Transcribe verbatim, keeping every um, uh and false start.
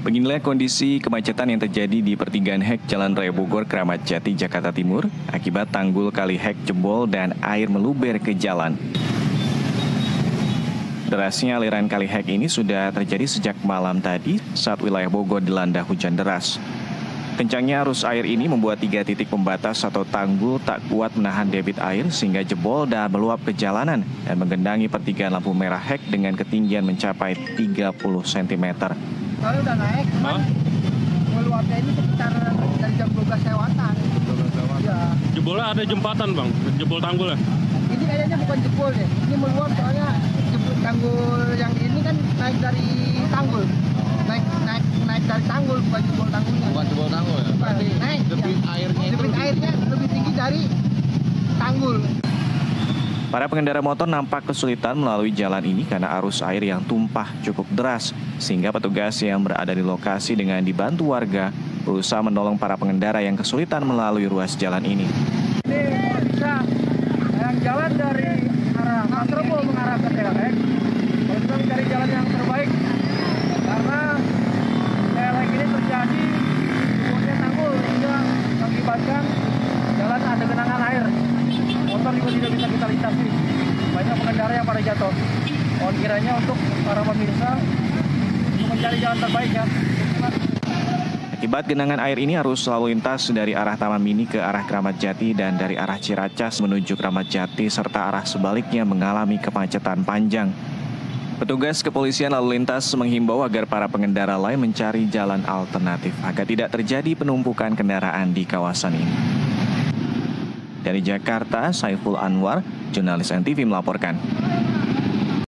Beginilah kondisi kemacetan yang terjadi di pertigaan Hek Jalan Raya Bogor, Kramat Jati, Jakarta Timur, akibat tanggul kali Hek jebol dan air meluber ke jalan. Derasnya aliran kali Hek ini sudah terjadi sejak malam tadi saat wilayah Bogor dilanda hujan deras. Kencangnya arus air ini membuat tiga titik pembatas atau tanggul tak kuat menahan debit air sehingga jebol dan meluap ke jalanan dan menggenangi pertigaan lampu merah Hek dengan ketinggian mencapai tiga puluh sentimeter. Soalnya udah naik, cuman meluapnya ini sekitar dari jam dua belas lewatan. dua belas lewatan. Ya. Jebolnya ada jembatan, Bang. Jebol tanggulnya. Ini kayaknya bukan jebol deh. Ini meluap soalnya jebol tanggul yang ini kan naik dari tanggul. Naik naik naik dari tanggul, bukan jebol tanggulnya. Bukan jebol tanggul ya? Bukan, naik. Debit ya. airnya itu Debit lebih... airnya lebih tinggi dari tanggul. Para pengendara motor nampak kesulitan melalui jalan ini karena arus air yang tumpah cukup deras, sehingga petugas yang berada di lokasi dengan dibantu warga berusaha menolong para pengendara yang kesulitan melalui ruas jalan ini. Ini kalau bisa yang jalan dari arah Matrebo mengarah ke Telek, kalau kita mencari jalan yang terbaik, karena Telek ini terjadi turunnya tanggul sehingga mengakibatkan jalan ada genangan air. Motor juga tidak bisa kita lintasi. Banyak pengendara yang pada jatuh. Mohon kiranya untuk para pemirsa untuk mencari jalan terbaik ya. Akibat genangan air ini arus lalu lintas dari arah Taman Mini ke arah Kramat Jati dan dari arah Ciracas menuju Kramat Jati serta arah sebaliknya mengalami kemacetan panjang. Petugas kepolisian lalu lintas menghimbau agar para pengendara lain mencari jalan alternatif agar tidak terjadi penumpukan kendaraan di kawasan ini. Dari Jakarta, Saiful Anwar, jurnalis N T V melaporkan.